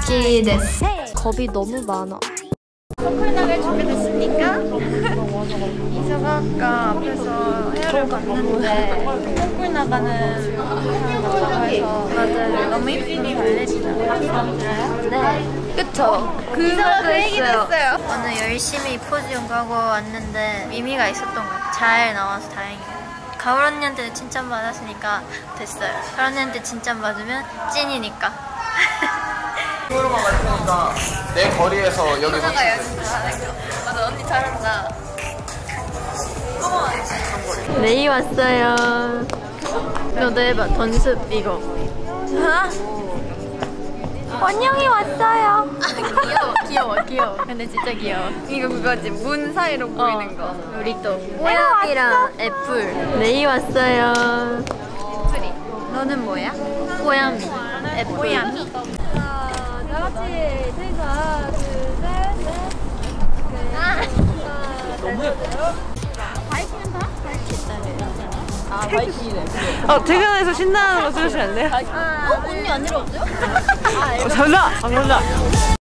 好きです。 겁이 너무 많아. 선물 나갈 준비됐습니까? 이사가 앞에서 헤어를 봤는데 콩쿨 나가는 사람 해서 다들 너무 이쁘게 달래시나요? 네. 그쵸? 그거도 그 얘기도 했어요. 오늘 열심히 포즈 연구하고 왔는데 의미가 있었던 것 같아요. 잘 나와서 다행이에요. 가을 언니한테 칭찬받았으니까 됐어요. 가을 언니한테 칭찬받으면 찐이니까. 친구로만 갈 테니까 내 거리에서 여기 나가요 진짜. 맞아 언니 잘한다. 레이 왔어요. 너도 해봐. 던습 이거. 원영이 왔어요. 귀여워. 근데 진짜 귀여워. 이거 그거지 문 사이로 보이는 거. 우리 또 뽀양이랑 애플. 레이 왔어요. 애플이. 너는 뭐야? 뽀양이. 애플. 뽀양이. 다 같이 하나, 둘, 셋, 넷. 너무 예뻐. 바이킹은 다? 바이킹이네. 퇴근해서 신나는 거 들으시면 안 돼요? 언니 안 내려왔어요? 잠시만!